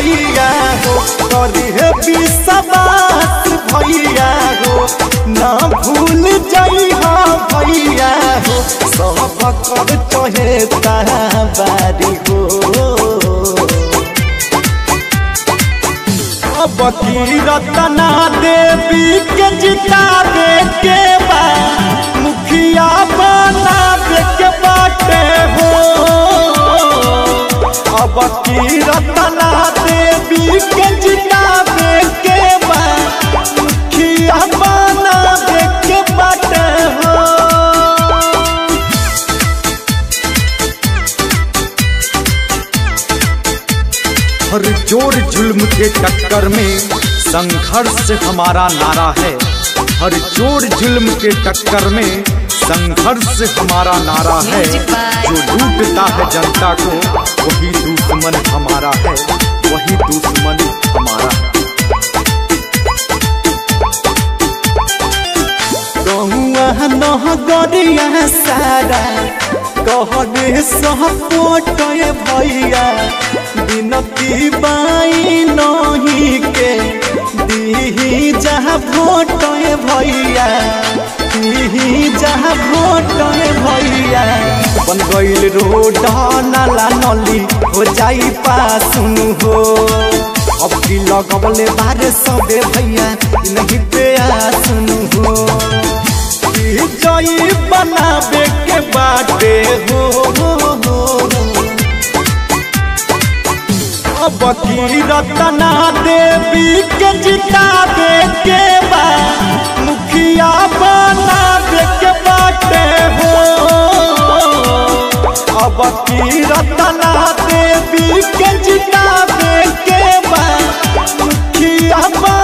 भैया हो करी है विश्वास भैया हो ना भूल जाई भैया हो सब कर चहेता बारी हो अब की रतना देवी के जितावे के बा मुखिया बनावे के बाटे हो अब की रतना देवी के जितावे के बा मुखिया बनावे के बाटे हो। हर जोर जुल्म के टक्कर में संघर्ष हमारा नारा है हर जोर जुल्म के टक्कर में संघर्ष हमारा नारा है जो लूटता है जनता को वही दुश्मन हमारा है वही दुश्मन हमारा है। नगरिया सारा कहरे सपोट भैया बिनती बाई नहीं के दी जहाँ भोट भैया दी जहाँ भोट भैया बन गईल रोड नाला नली हो जाई पासुन हो अब की लगवले बारे सबे भैया नहीं पे सुन हो जई बनावे के बाटे हो अब की रतना देवी के जितावे के बा मुखिया बनावे के बाटे हो अब की रतना देवी के जितावे के बा मुखिया